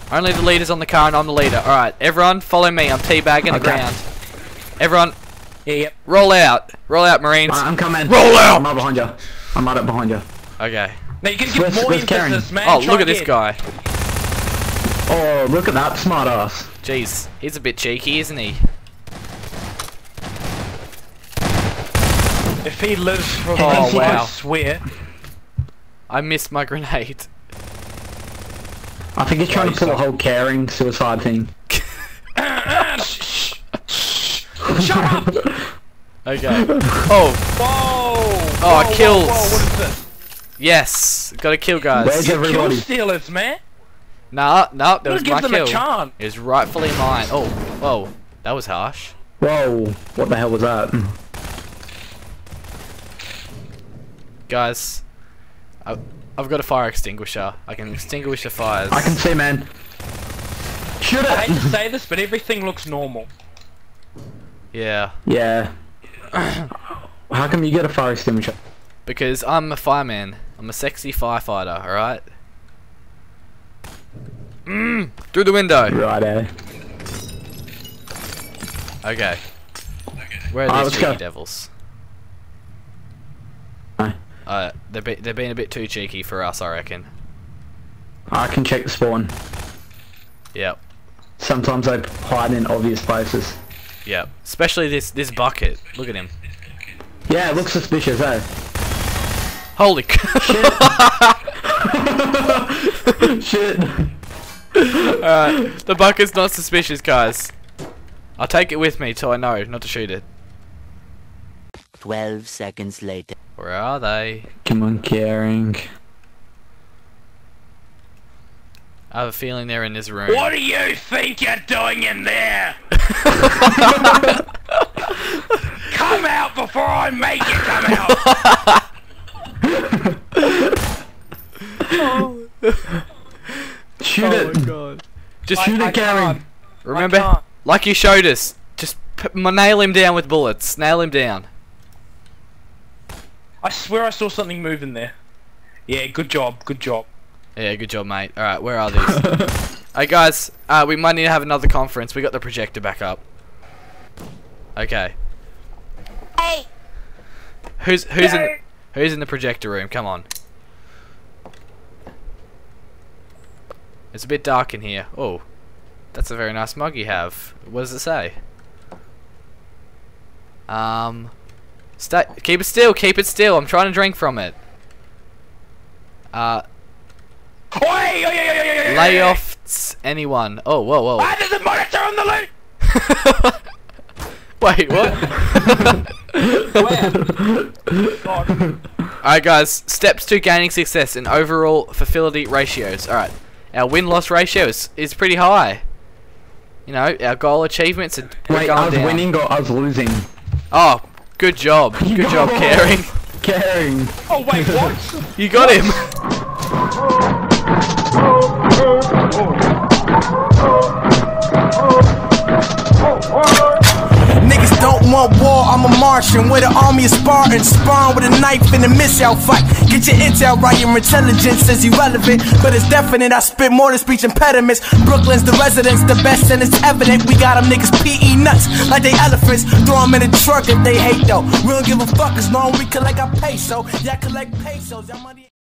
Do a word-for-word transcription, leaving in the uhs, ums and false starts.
Only the leader's on the car and I'm the leader. Alright, everyone follow me. I'm teabagging the Okay. ground. Everyone, Yeah, yep. roll out. Roll out, Marines. Right, I'm coming. Roll out! I'm right behind you. I'm right up behind you. Okay. Now you can get Where's- more where's Karen? emphasis, man. Oh, Try look at this again. guy. Oh, look at that smart ass. Jeez, he's a bit cheeky, isn't he? If he lives for the Oh, rest, wow. I swear. I missed my grenade. I think he's trying Yeah, to pull a you whole caring suicide thing. Shut up! Okay. Oh, Whoa! Oh, whoa, kills. Whoa, whoa, what is this? yes. Gotta kill guys. Where's Kill everybody? stealers, man. Nah, nah, that Let's was give my them kill. a chance. It was rightfully mine. Oh, whoa. That was harsh. Whoa, what the hell was that? Guys, I, I've got a fire extinguisher. I can extinguish the fires. I can see, man. Shoot I hate to it! say this, but everything looks normal. Yeah, Yeah. How come you get a fire extinguisher? because I'm a fireman. I'm a sexy firefighter, alright? Mmm, through the window. Righto. Okay. Where Alright, are let's these go. cheeky devils? Aye. Uh, they're, be they're being a bit too cheeky for us, I reckon. I can check the spawn. Yep, Sometimes they hide in obvious places. yep. Especially this this bucket. Look at him. Yeah, it looks suspicious, eh? Holy c- Shit. Alright, the bucket's not suspicious, guys. I'll take it with me till I know not to shoot it. Twelve seconds later. Where are they? Come on, caring. I have a feeling they're in this room. What do you think you're doing in there? Come out before I make you come out! Shoot Oh it! my god. Just I- Shoot I it, caring. can't. remember, I can't. like you showed us, just p nail him down with bullets. Nail him down. I swear I saw something move in there. Yeah, good job, good job. Yeah, good job, mate. Alright, where are these? Hey guys, uh, we might need to have another conference. We got the projector back up. Okay. Hey, Who's who's in who's in the projector room? Come on. It's a bit dark in here. Oh, that's a very nice mug you have. What does it say? Um, stay. Keep it still. Keep it still. I'm trying to drink from it. Uh, Oi, oi, oi, oi, oi, oi, oi, layoffs. Anyone? Oh, whoa, whoa. Ah, there's a monitor on the loot! Wait, what? God. Alright guys, steps to gaining success in overall facility ratios. Alright, our win-loss ratio is, is pretty high. You know, our goal achievements are are Wait, going I was down. winning or I was losing? Oh, good job. Good job, Caring. Caring. Oh wait, what? You got him. Niggas don't want war, I'm a Martian with an army of Spartans, sparring with a knife in a missile fight. Get your intel right, your intelligence is irrelevant, but it's definite. I spit more than speech impediments. Brooklyn's the residence, the best, and it's evident. We got them niggas P E nuts like they elephants. Throw them in the truck if they hate though. We don't give a fuck as long as we collect our peso. Yeah, collect pesos. That money.